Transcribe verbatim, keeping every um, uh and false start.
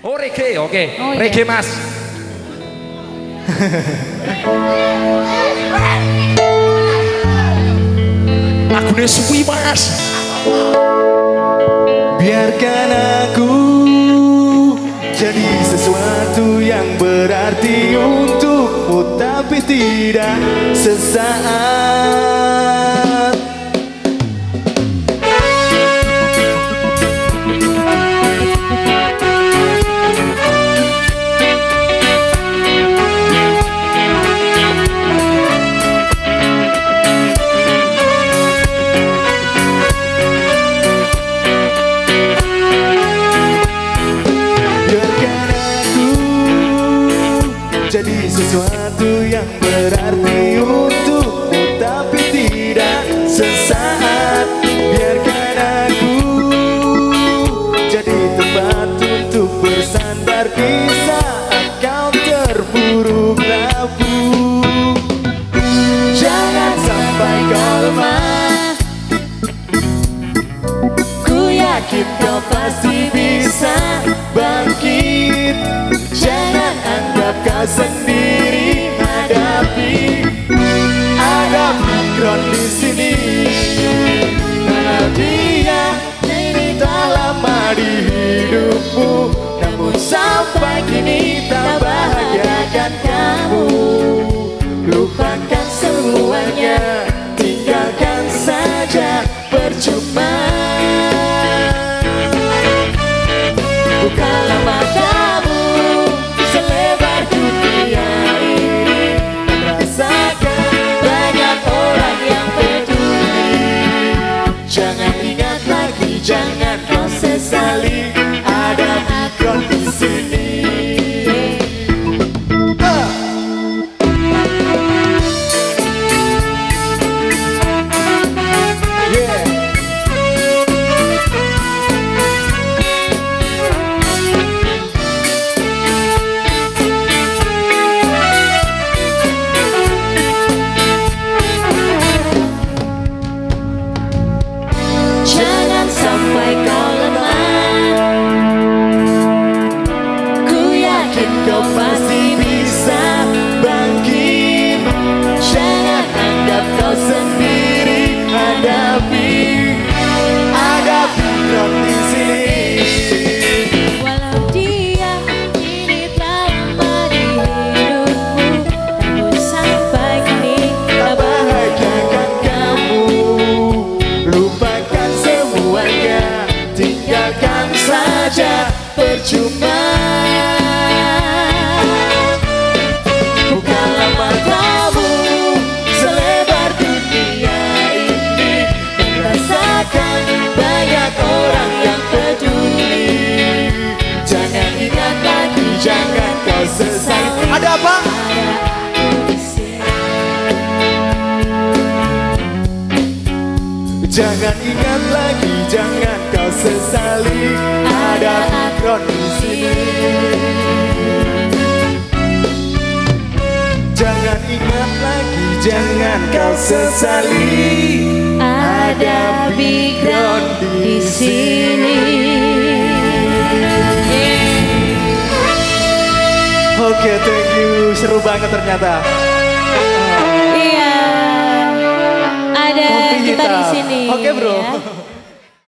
Oh reggae, oke. Okay. Oh, reggae iya. mas. Lagunya suwi mas. Biarkan aku jadi sesuatu yang berarti untukmu, tapi tidak sesaat. Jadi sesuatu yang berarti untukmu, tapi tidak sesaat. Biarkan aku jadi tempat untuk bersandar di saat kau terpuruk rapuh. Jangan sampai kau lemah, ku yakin kau pasti bisa bangkit. Jangan anggap kau sendiri, hadapi, ada background di sini. Karena dia kini tak lama di hidupmu, namun sampai kini tak bahagiakan kamu. Lupakan semuanya, tinggalkan saja, percuma. Bukalah matamu selebar dunia ini, rasakan banyak orang yang peduli. Jangan ingat lagi, jangan kau sesali, ada background di sini. Kau pasti bisa bangkit. Jangan anggap kau sendiri, hadapi, ada background di sini. Walau dia kini telah lama di hidupmu, namun sampai kini tak bahagiakan kamu. Lupakan semuanya, tinggalkan saja, percuma. Bukalah matamu selebar dunia ini, rasakan banyak orang yang peduli. Jangan ingat lagi, jangan kau sesali. Ada apa? Jangan ingat lagi, jangan kau sesali, ada background di sini. Jangan ingat lagi, jangan kau sesali, ada background di sini. Oke, okay, thank you, seru banget ternyata. Iya, ada kita di sini. Oke, okay, bro. Ya.